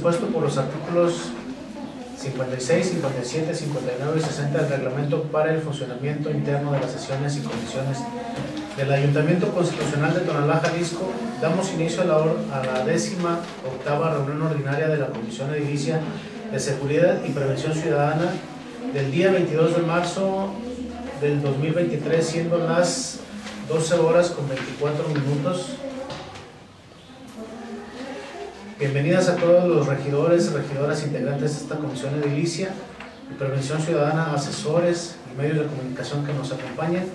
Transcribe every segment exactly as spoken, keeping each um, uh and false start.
dispuesto por los artículos cincuenta y seis, cincuenta y siete, cincuenta y nueve y sesenta del reglamento para el funcionamiento interno de las sesiones y comisiones del Ayuntamiento Constitucional de Tonalá, Jalisco, damos inicio a la, a la décima octava reunión ordinaria de la Comisión Edilicia de Seguridad y Prevención Ciudadana del día veintidós de marzo del dos mil veintitrés, siendo las doce horas con veinticuatro minutos. Bienvenidas a todos los regidores, regidoras, integrantes de esta Comisión Edilicia y Prevención Ciudadana, asesores y medios de comunicación que nos acompañan.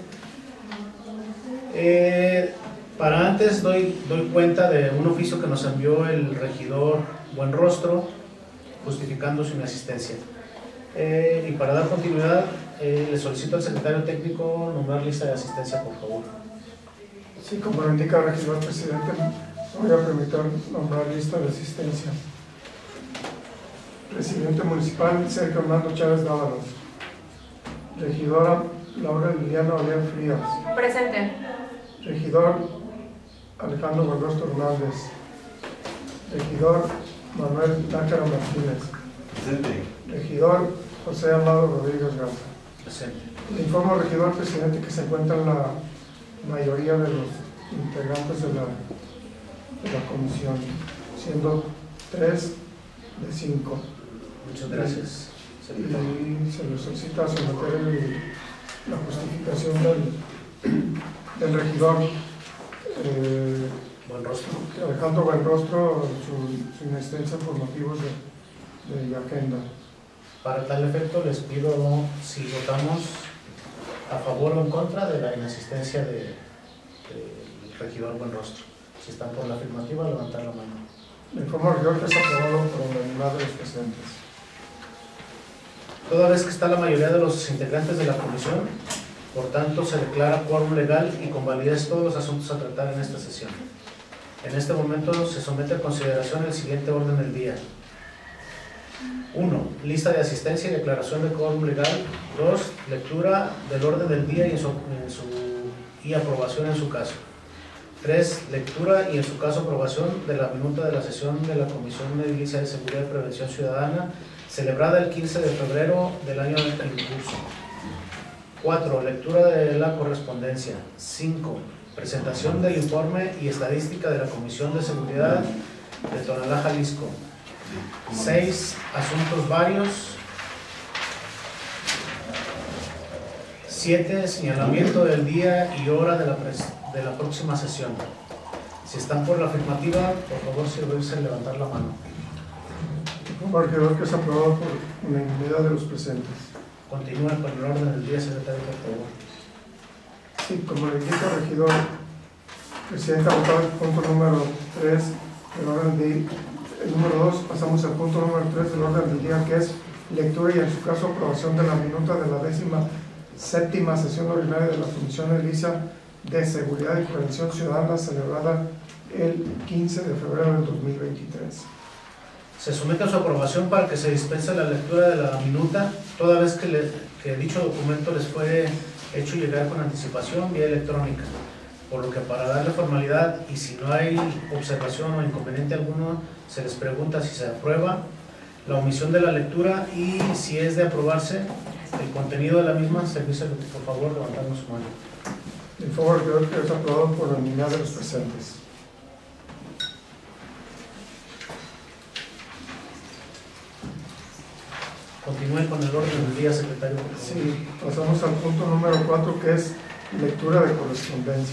Eh, para antes doy, doy cuenta de un oficio que nos envió el regidor Buenrostro justificando su inasistencia. Eh, y para dar continuidad, eh, le solicito al secretario técnico nombrar lista de asistencia, por favor. Sí, como lo indica el regidor presidente, voy a permitir nombrar lista de asistencia. Presidente municipal Sergio Armando Chávez Dávalos. Regidora Laura Liliana Olea Frías. Presente. Regidor Alejandro Buenrostro Hernández. Regidor Manuel Nájera Martínez. Presente. Regidor José Amado Rodríguez Garza. Presente. Le informo al regidor presidente que se encuentran la mayoría de los integrantes de la, de la comisión, siendo tres de cinco. Muchas gracias. Y se le solicita someter el, la justificación del, del regidor eh, Buenrostro. Alejandro Buenrostro, su, su inasistencia por motivos de, de agenda. Para tal efecto les pido si votamos a favor o en contra de la inasistencia del de, de regidor Buenrostro. Si están por la afirmativa, levantar la mano. Le informo al regidor que es aprobado por unanimidad de los presentes. Toda vez que está la mayoría de los integrantes de la comisión, por tanto se declara quórum legal y con validez todos los asuntos a tratar en esta sesión. En este momento se somete a consideración el siguiente orden del día. uno. Lista de asistencia y declaración de quórum legal. dos. Lectura del orden del día y, en su, en su, y aprobación en su caso. tres. Lectura y en su caso aprobación de la minuta de la sesión de la Comisión Edilicia de Seguridad y Prevención Ciudadana celebrada el quince de febrero del año en curso. cuatro. Lectura de la correspondencia. cinco. Presentación del informe y estadística de la Comisión de Seguridad de Tonalá, Jalisco. seis. Asuntos varios. siete. Señalamiento del día y hora de la, de la próxima sesión. Si están por la afirmativa, por favor servirse en levantar la mano. Un regidor que es aprobado por unanimidad de los presentes. Continúa con el orden del día, secretario, por favor. Sí, como le indica el regidor, presidente, ha votado el punto número tres del orden del día. El número dos, pasamos al punto número tres del orden del día, que es lectura y en su caso aprobación de la minuta de la décima séptima sesión ordinaria de la Comisión Edilicia de Seguridad y Prevención Ciudadana celebrada el quince de febrero del dos mil veintitrés. Se somete a su aprobación para que se dispense la lectura de la minuta, toda vez que, le, que dicho documento les fue hecho llegar con anticipación vía electrónica, por lo que para darle formalidad y si no hay observación o inconveniente alguno, se les pregunta si se aprueba la omisión de la lectura y si es de aprobarse el contenido de la misma, servicio, por favor, levantando su mano. El favor que es aprobado por la unanimidad de los presentes. Continúe con el orden del día, secretario. Por favor. Sí, pasamos al punto número cuatro, que es lectura de correspondencia.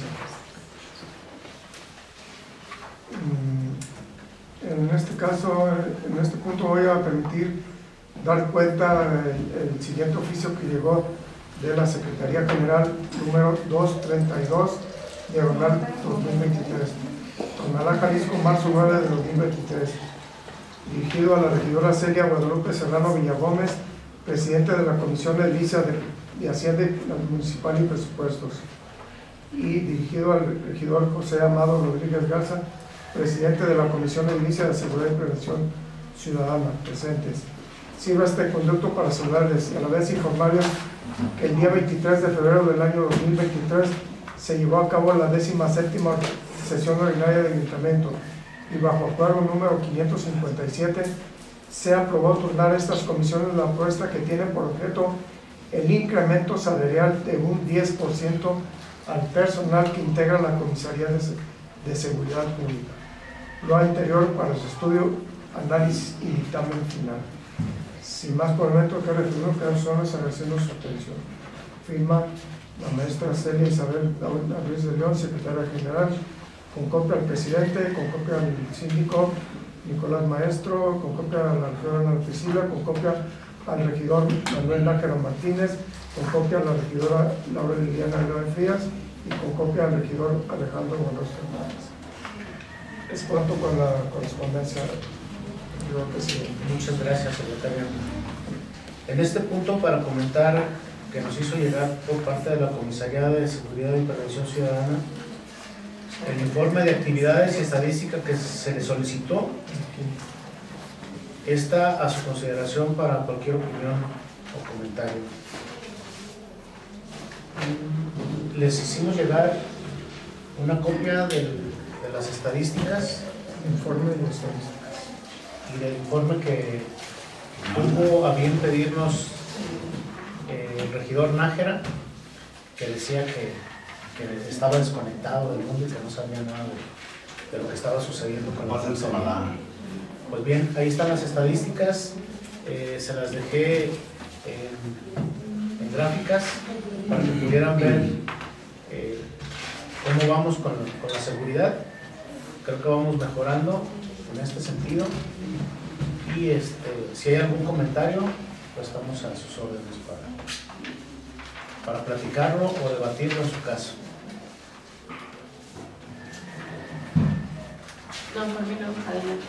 En este caso, en este punto voy a permitir dar cuenta el, el siguiente oficio que llegó de la Secretaría General número doscientos treinta y dos, diagonal dos mil veintitrés, Tonalá, Jalisco, marzo nueve de dos mil veintitrés, dirigido a la regidora Celia Guadalupe Serrano Villagómez, presidente de la Comisión Edilicia de, de Hacienda Municipal y Presupuestos, y dirigido al regidor José Amado Rodríguez Garza, presidente de la Comisión Edilicia de Seguridad y Prevención Ciudadana, presentes. Sirva este conducto para saludarles y a la vez informarles que el día veintitrés de febrero del año dos mil veintitrés se llevó a cabo la décima séptima sesión ordinaria del Ayuntamiento, y bajo acuerdo número quinientos cincuenta y siete, se aprobó turnar a estas comisiones la propuesta que tiene por objeto el incremento salarial de un diez por ciento al personal que integra la Comisaría de, de Seguridad Pública. Lo anterior para su estudio, análisis y dictamen final. Sin más por el momento que referimos, quedan solos agradeciendo su atención. Firma la maestra Celia Isabel Ruiz de León, secretaria general, con copia al presidente, con copia al síndico Nicolás Maestro, con copia a la regidora Ana Priscila, con copia al regidor Manuel Nájera Martínez, con copia a la regidora Laura Liliana León Frías y con copia al regidor Alejandro Buenos Fernández. Es cuanto con la correspondencia, señor presidente. Muchas gracias, secretario. En este punto, para comentar que nos hizo llegar por parte de la Comisaría de Seguridad y Prevención Ciudadana, el informe de actividades y estadística que se le solicitó está a su consideración para cualquier opinión o comentario. Les hicimos llegar una copia del, de las estadísticas, Informe de estadísticas. y del informe que tuvo a bien pedirnos eh, el regidor Nájera, que decía que, que estaba desconectado del mundo y que no sabía nada de, de lo que estaba sucediendo con la comisaría. Pues bien, ahí están las estadísticas, eh, se las dejé en, en gráficas para que pudieran ver eh, cómo vamos con, con la seguridad. Creo que vamos mejorando en este sentido, y este, si hay algún comentario, pues estamos a sus órdenes para, para platicarlo o debatirlo en su caso. No, por mí no, adelante.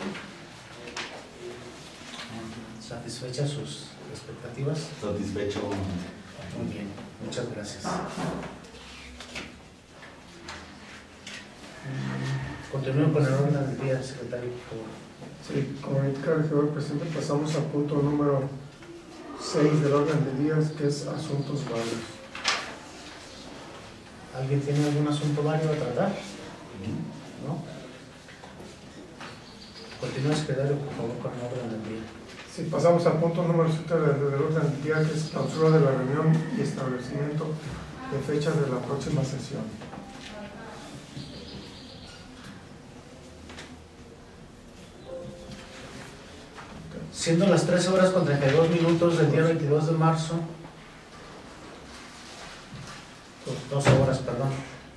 ¿Satisfechas sus expectativas? Satisfecho. Muy bien, muchas gracias. Continúen con el orden del día, secretario, por favor. Sí, como indica el regidor presidente, pasamos al punto número seis del orden del día, que es asuntos varios. ¿Alguien tiene algún asunto vario a tratar? ¿No? Continúa, secretario, por favor, con el orden del día. Sí, pasamos al punto número siete del, del orden del día, que es clausura de la reunión y establecimiento de fechas de la próxima sesión. Siendo las trece horas con treinta y dos minutos del día veintidós de marzo, doce horas, perdón,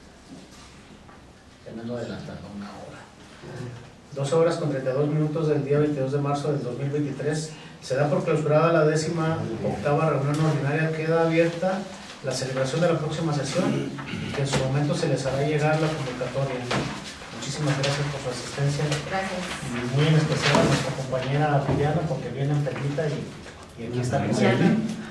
ya me ando adelantando una hora, doce horas con treinta y dos minutos del día veintidós de marzo del dos mil veintitrés, se da por clausurada la décima octava reunión ordinaria. Queda abierta la celebración de la próxima sesión, que en su momento se les hará llegar la convocatoria. Muchísimas gracias por su asistencia. Gracias. Y muy en especial a nuestra compañera Viviana, porque viene enfermita y, y aquí está presente.